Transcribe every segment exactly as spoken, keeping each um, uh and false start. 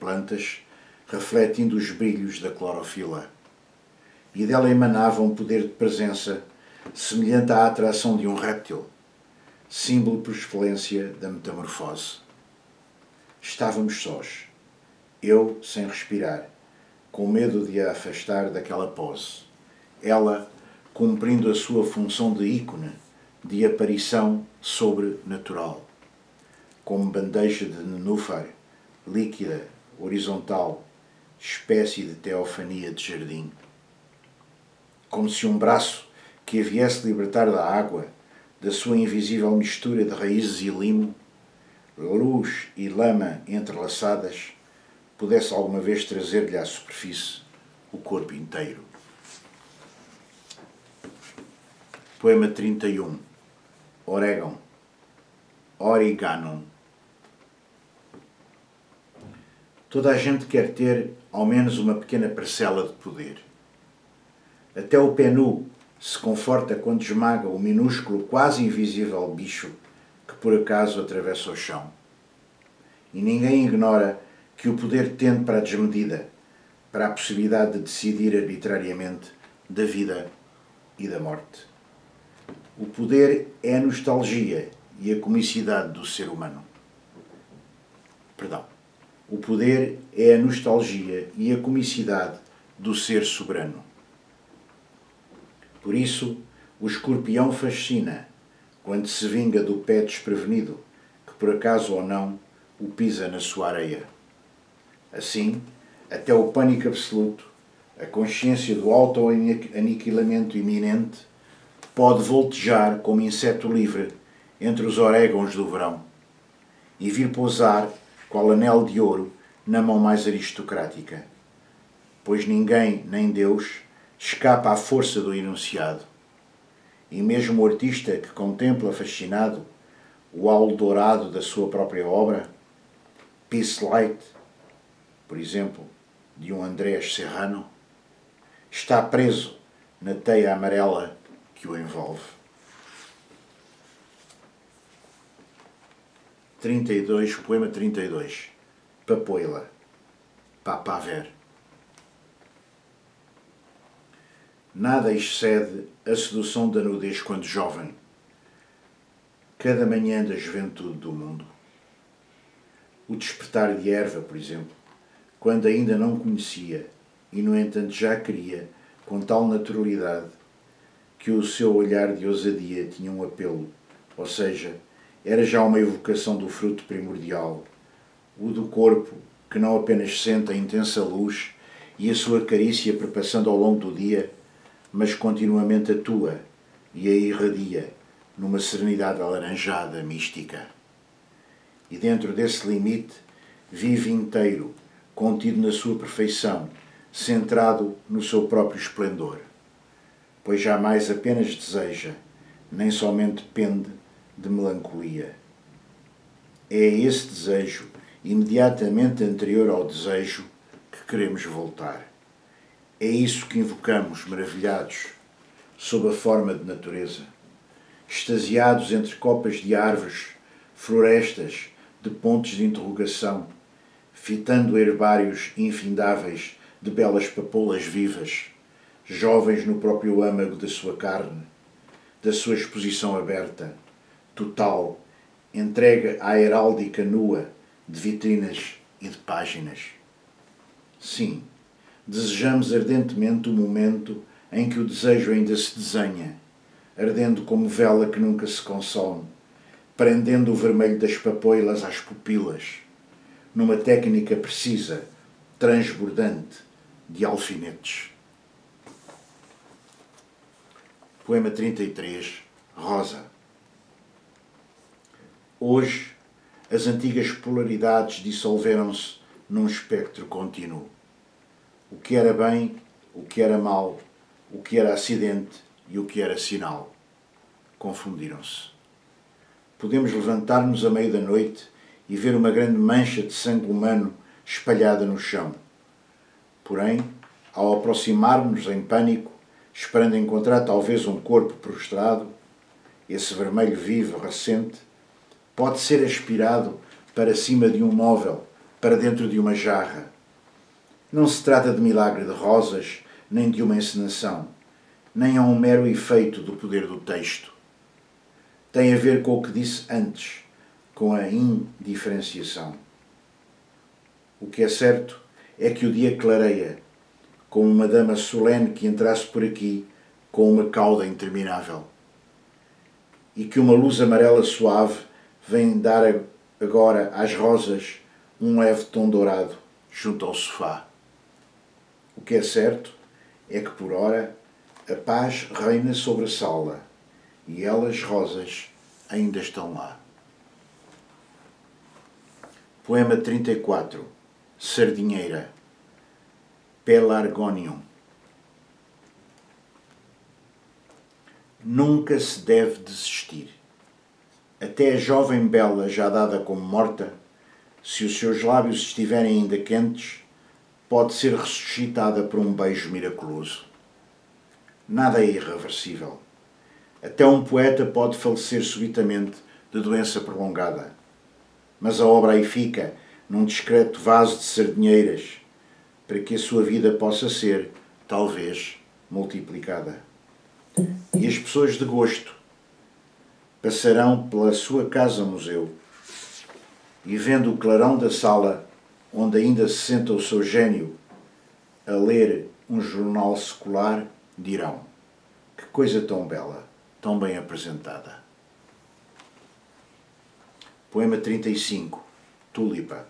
plantas, refletindo os brilhos da clorofila. E dela emanava um poder de presença semelhante à atração de um réptil, símbolo por excelência da metamorfose. Estávamos sós, eu sem respirar, com medo de a afastar daquela pose, ela cumprindo a sua função de ícone, de aparição sobrenatural, como bandeja de nenúfar, líquida, horizontal, espécie de teofania de jardim. Como se um braço que a viesse libertar da água, da sua invisível mistura de raízes e limo, luz e lama entrelaçadas, pudesse alguma vez trazer-lhe à superfície o corpo inteiro. Poema trinta e um. Oregon. Oreganon. Toda a gente quer ter ao menos uma pequena parcela de poder. Até o pé nu se conforta quando esmaga o minúsculo, quase invisível bicho que por acaso atravessa o chão. E ninguém ignora que o poder tende para a desmedida, para a possibilidade de decidir arbitrariamente da vida e da morte. O poder é a nostalgia e a comicidade do ser humano. Perdão. O poder é a nostalgia e a comicidade do ser soberano. Por isso, o escorpião fascina quando se vinga do pé desprevenido que, por acaso ou não, o pisa na sua areia. Assim, até o pânico absoluto, a consciência do auto-aniquilamento iminente, pode voltejar como inseto livre entre os orégãos do verão e vir pousar, qual anel de ouro, na mão mais aristocrática. Pois ninguém, nem Deus, escapa à força do enunciado. E mesmo o artista que contempla fascinado o aulo dourado da sua própria obra, Peace Light, por exemplo, de um Andrés Serrano, está preso na teia amarela que o envolve. trinta e dois, poema trinta e dois. Papoila. Papaver. Nada excede a sedução da nudez quando jovem, cada manhã da juventude do mundo. O despertar de erva, por exemplo, quando ainda não conhecia e, no entanto, já queria, com tal naturalidade, que o seu olhar de ousadia tinha um apelo, ou seja, era já uma evocação do fruto primordial, o do corpo que não apenas sente a intensa luz e a sua carícia perpassando ao longo do dia, mas continuamente atua e a irradia numa serenidade alaranjada, mística. E dentro desse limite vive inteiro, contido na sua perfeição, centrado no seu próprio esplendor, pois jamais apenas deseja, nem somente pende de melancolia. É esse desejo, imediatamente anterior ao desejo, que queremos voltar. É isso que invocamos, maravilhados, sob a forma de natureza, extasiados entre copas de árvores, florestas, de pontos de interrogação, fitando herbários infindáveis de belas papoulas vivas, jovens no próprio âmago da sua carne, da sua exposição aberta, total, entregue à heráldica nua de vitrinas e de páginas. Sim, desejamos ardentemente o momento em que o desejo ainda se desenha, ardendo como vela que nunca se consome, prendendo o vermelho das papoilas às pupilas, numa técnica precisa, transbordante, de alfinetes. Poema trinta e três. Rosa. Hoje, as antigas polaridades dissolveram-se num espectro contínuo. O que era bem, o que era mal, o que era acidente e o que era sinal, confundiram-se. Podemos levantar-nos à meio da noite e ver uma grande mancha de sangue humano espalhada no chão. Porém, ao aproximar-nos em pânico, esperando encontrar talvez um corpo prostrado, esse vermelho vivo recente pode ser aspirado para cima de um móvel para dentro de uma jarra. Não se trata de milagre de rosas, nem de uma encenação, nem é um mero efeito do poder do texto. Tem a ver com o que disse antes, com a indiferenciação. O que é certo é que o dia clareia, como uma dama solene que entrasse por aqui com uma cauda interminável, e que uma luz amarela suave vem dar agora às rosas um leve tom dourado junto ao sofá. O que é certo é que, por ora, a paz reina sobre a sala e elas, rosas, ainda estão lá. Poema trinta e quatro. Sardinheira. Pelargonium. Nunca se deve desistir. Até a jovem bela, já dada como morta, se os seus lábios estiverem ainda quentes, pode ser ressuscitada por um beijo miraculoso. Nada é irreversível. Até um poeta pode falecer subitamente de doença prolongada. Mas a obra aí fica, num discreto vaso de sardinheiras, para que a sua vida possa ser, talvez, multiplicada. E as pessoas de gosto passarão pela sua casa-museu e, vendo o clarão da sala, onde ainda se senta o seu gênio, a ler um jornal secular, dirão: que coisa tão bela, tão bem apresentada. Poema trinta e cinco. Tulipa.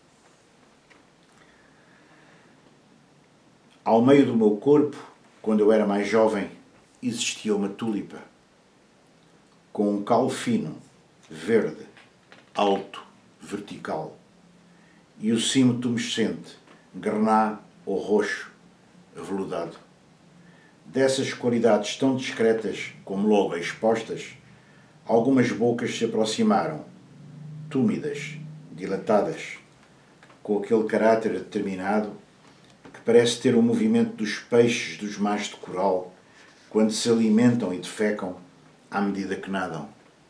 Ao meio do meu corpo, quando eu era mais jovem, existia uma tulipa, com um caule fino, verde, alto, vertical, e o cimo tumescente, grená ou roxo, aveludado. Dessas qualidades tão discretas como logo expostas, algumas bocas se aproximaram, túmidas, dilatadas, com aquele caráter determinado que parece ter o movimento dos peixes dos mares de coral quando se alimentam e defecam à medida que nadam.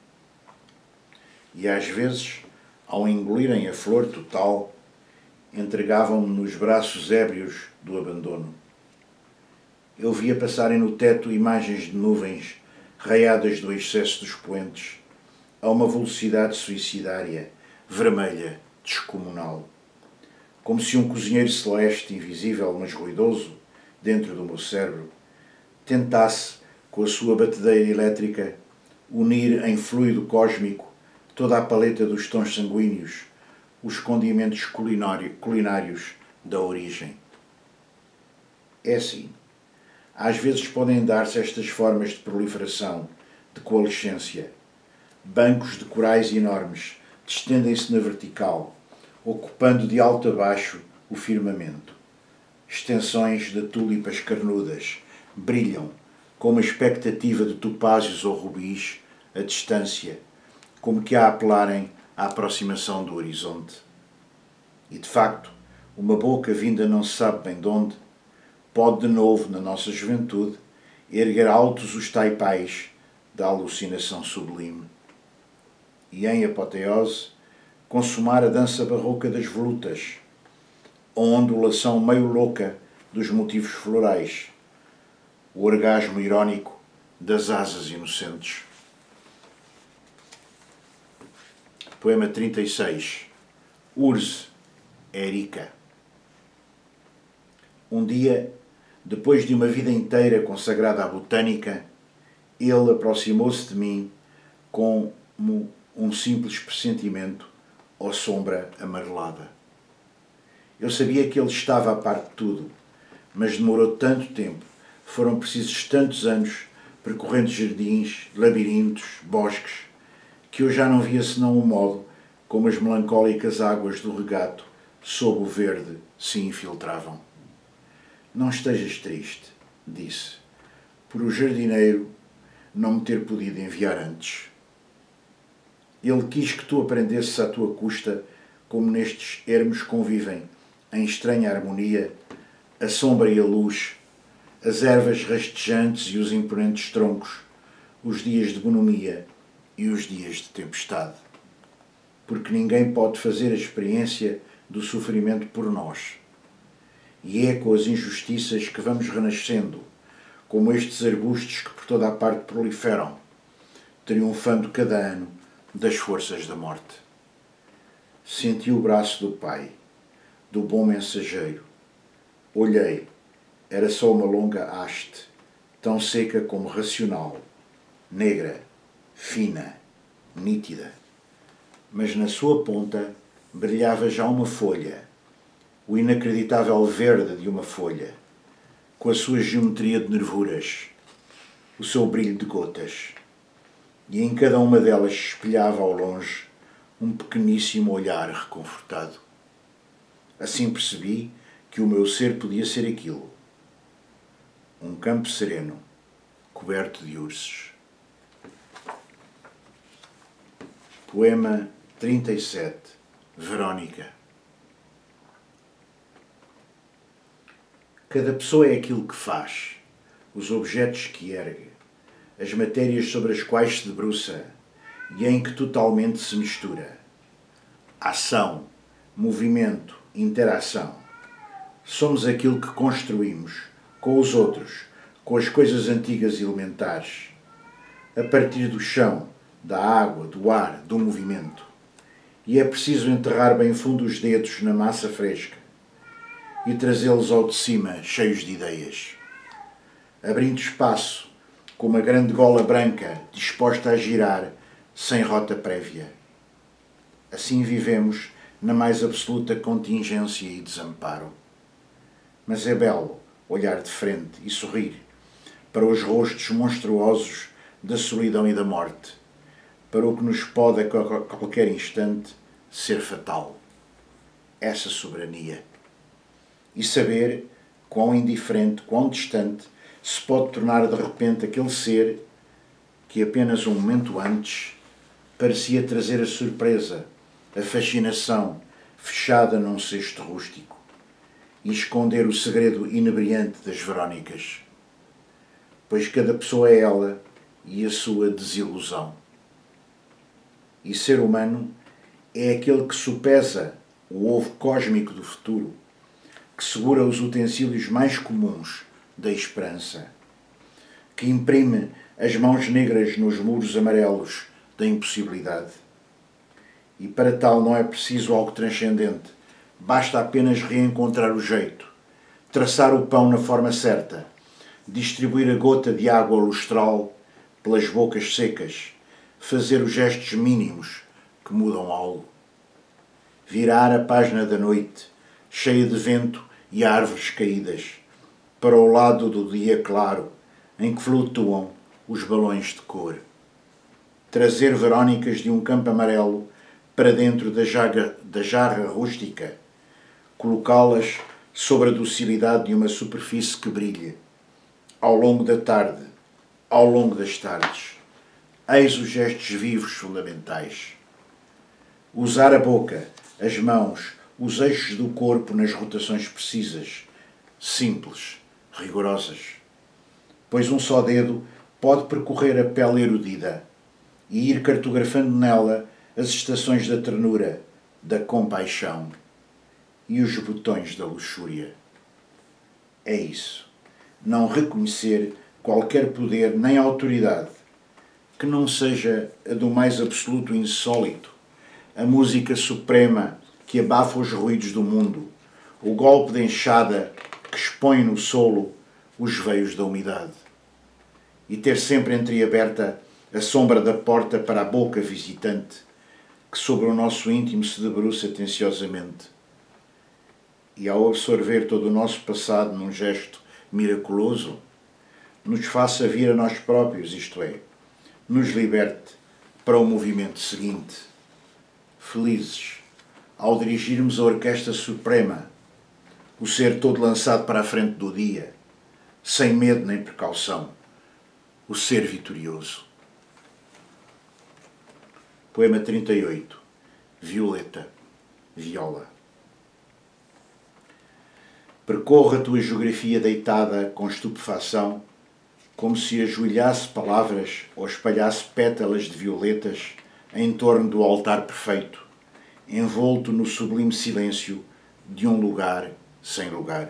E às vezes, ao engolirem a flor total, entregavam-me nos braços ébrios do abandono. Eu via passarem no teto imagens de nuvens raiadas do excesso dos poentes, a uma velocidade suicidária, vermelha, descomunal. Como se um cozinheiro celeste, invisível mas ruidoso, dentro do meu cérebro, tentasse, com a sua batedeira elétrica, unir em fluido cósmico toda a paleta dos tons sanguíneos, os condimentos culinários da origem. É assim. Às vezes podem dar-se estas formas de proliferação, de coalescência. Bancos de corais enormes distendem-se na vertical, ocupando de alto a baixo o firmamento. Extensões de tulipas carnudas brilham com uma expectativa de topázios ou rubis a distância, como que a apelarem à aproximação do horizonte. E, de facto, uma boca vinda não se sabe bem de onde, pode de novo, na nossa juventude, erguer altos os taipais da alucinação sublime e, em apoteose, consumar a dança barroca das volutas, a ondulação meio louca dos motivos florais, o orgasmo irónico das asas inocentes. Poema trinta e seis. Urze, Érica. Um dia, depois de uma vida inteira consagrada à botânica, ele aproximou-se de mim como um simples pressentimento ou sombra amarelada. Eu sabia que ele estava a par de tudo, mas demorou tanto tempo, foram precisos tantos anos percorrendo jardins, labirintos, bosques, que eu já não via senão o modo como as melancólicas águas do regato sob o verde se infiltravam. Não estejas triste, disse, por o jardineiro não me ter podido enviar antes. Ele quis que tu aprendesses à tua custa como nestes ermos convivem, em estranha harmonia, a sombra e a luz, as ervas rastejantes e os imponentes troncos, os dias de bonomia e os dias de tempestade. Porque ninguém pode fazer a experiência do sofrimento por nós. E é com as injustiças que vamos renascendo, como estes arbustos que por toda a parte proliferam, triunfando cada ano das forças da morte. Senti o braço do Pai, do bom mensageiro. Olhei, era só uma longa haste, tão seca como racional, negra, fina, nítida. Mas na sua ponta brilhava já uma folha, o inacreditável verde de uma folha, com a sua geometria de nervuras, o seu brilho de gotas. E em cada uma delas se espelhava ao longe um pequeníssimo olhar reconfortado. Assim percebi que o meu ser podia ser aquilo. Um campo sereno, coberto de ursos. Poema trinta e sete. Verónica. Cada pessoa é aquilo que faz, os objetos que ergue, as matérias sobre as quais se debruça e em que totalmente se mistura. Ação, movimento, interação. Somos aquilo que construímos, com os outros, com as coisas antigas e elementares, a partir do chão, da água, do ar, do movimento. E é preciso enterrar bem fundo os dedos na massa fresca e trazê-los ao de cima, cheios de ideias. Abrindo espaço, com uma grande gola branca disposta a girar, sem rota prévia. Assim vivemos na mais absoluta contingência e desamparo. Mas é belo olhar de frente e sorrir para os rostos monstruosos da solidão e da morte, para o que nos pode a qualquer instante ser fatal. Essa soberania. E saber quão indiferente, quão distante se pode tornar de repente aquele ser que apenas um momento antes parecia trazer a surpresa, a fascinação fechada num cesto rústico e esconder o segredo inebriante das Verónicas. Pois cada pessoa é ela e a sua desilusão. E ser humano é aquele que sopesa o ovo cósmico do futuro, que segura os utensílios mais comuns da esperança, que imprime as mãos negras nos muros amarelos da impossibilidade. E para tal não é preciso algo transcendente, basta apenas reencontrar o jeito, traçar o pão na forma certa, distribuir a gota de água lustral pelas bocas secas, fazer os gestos mínimos que mudam algo. Virar a página da noite, cheia de vento e árvores caídas, para o lado do dia claro, em que flutuam os balões de cor. Trazer Verónicas de um campo amarelo para dentro da, jaga, da jarra rústica, colocá-las sobre a docilidade de uma superfície que brilha, ao longo da tarde, ao longo das tardes. Eis os gestos vivos fundamentais. Usar a boca, as mãos, os eixos do corpo nas rotações precisas, simples, rigorosas. Pois um só dedo pode percorrer a pele erudida e ir cartografando nela as estações da ternura, da compaixão e os botões da luxúria. É isso. Não reconhecer qualquer poder nem autoridade que não seja a do mais absoluto insólito, a música suprema que abafa os ruídos do mundo, o golpe de enxada que expõe no solo os veios da umidade. E ter sempre entreaberta a sombra da porta para a boca visitante que sobre o nosso íntimo se debruça atenciosamente. E ao absorver todo o nosso passado num gesto miraculoso, nos faça vir a nós próprios, isto é, nos liberte para o movimento seguinte. Felizes, ao dirigirmos a orquestra suprema, o ser todo lançado para a frente do dia, sem medo nem precaução, o ser vitorioso. Poema trinta e oito. Violeta, viola. Percorre a tua geografia deitada com estupefação, como se ajoelhasse palavras ou espalhasse pétalas de violetas em torno do altar perfeito, envolto no sublime silêncio de um lugar sem lugar.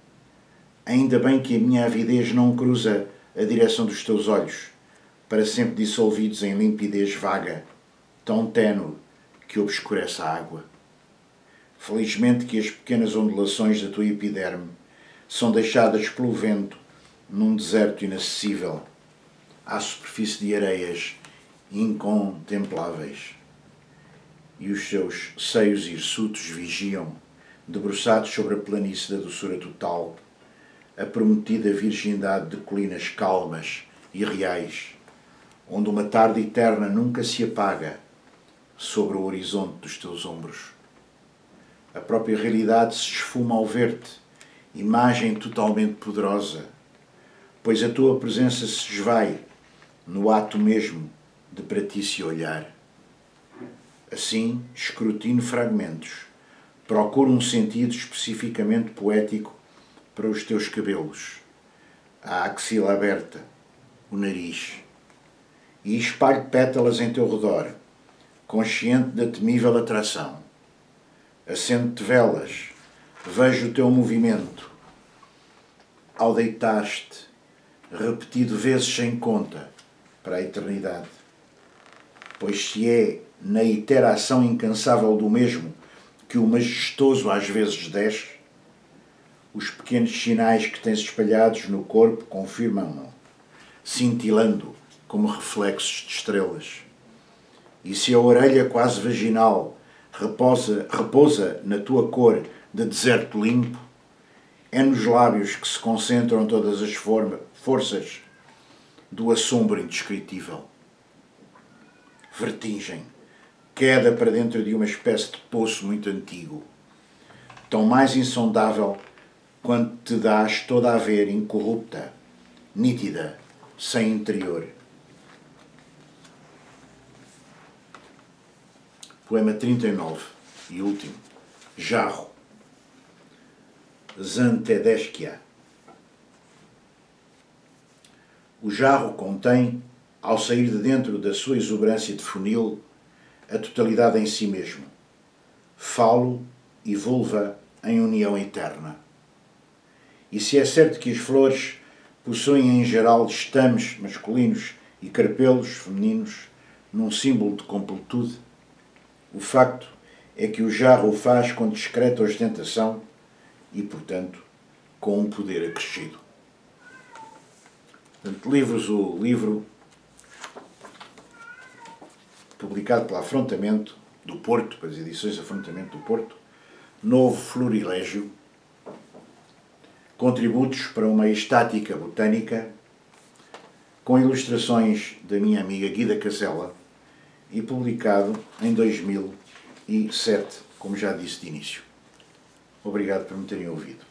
Ainda bem que a minha avidez não cruza a direção dos teus olhos, para sempre dissolvidos em limpidez vaga, tão ténue que obscurece a água. Felizmente que as pequenas ondulações da tua epiderme são deixadas pelo vento num deserto inacessível, à superfície de areias incontempláveis. E os seus seios hirsutos vigiam, debruçados sobre a planície da doçura total, a prometida virgindade de colinas calmas e reais, onde uma tarde eterna nunca se apaga sobre o horizonte dos teus ombros. A própria realidade se esfuma ao ver-te, imagem totalmente poderosa, pois a tua presença se esvai no ato mesmo de para ti se olhar. Assim, escrutino fragmentos, procuro um sentido especificamente poético para os teus cabelos, a axila aberta, o nariz, e espalho pétalas em teu redor, consciente da temível atração. Acendo-te velas, vejo o teu movimento, ao deitar-te, repetido vezes sem conta, para a eternidade. Pois se é na iteração incansável do mesmo que o majestoso às vezes desce, os pequenos sinais que tens espalhados no corpo confirmam-no, cintilando como reflexos de estrelas. E se a orelha quase vaginal repousa, repousa na tua cor de deserto limpo, é nos lábios que se concentram todas as forma, forças do assombro indescritível. Vertigem, queda para dentro de uma espécie de poço muito antigo, tão mais insondável quanto te dás toda a ver incorrupta, nítida, sem interior. Poema trinta e nove e último. Jarro. Zantedesquia. O jarro contém, ao sair de dentro da sua exuberância de funil, a totalidade em si mesmo, falo e vulva em união eterna. E se é certo que as flores possuem em geral estames masculinos e carpelos femininos num símbolo de completude, o facto é que o jarro o faz com discreta ostentação e, portanto, com um poder acrescido. Portanto, livros, o livro publicado pela Afrontamento do Porto, pelas edições Afrontamento do Porto, Novo Florilégio, contributos para uma estática botânica, com ilustrações da minha amiga Guida Casella, e publicado em dois mil e sete, como já disse de início. Obrigado por me terem ouvido.